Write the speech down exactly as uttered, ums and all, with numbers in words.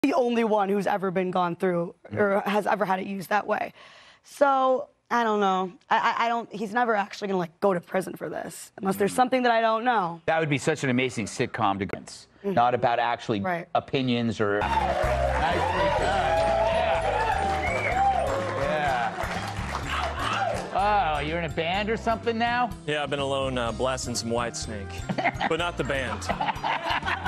the only one who's ever been gone through or has ever had it used that way. So I don't know. I, I don't. He's never actually gonna like go to prison for this, unless there's something that I don't know. That would be such an amazing sitcom to mm-hmm. not about actually right. opinions or. Nicely done. Yeah. Yeah. Oh, you're in a band or something now? Yeah, I've been alone uh, blasting some Whitesnake, but not the band.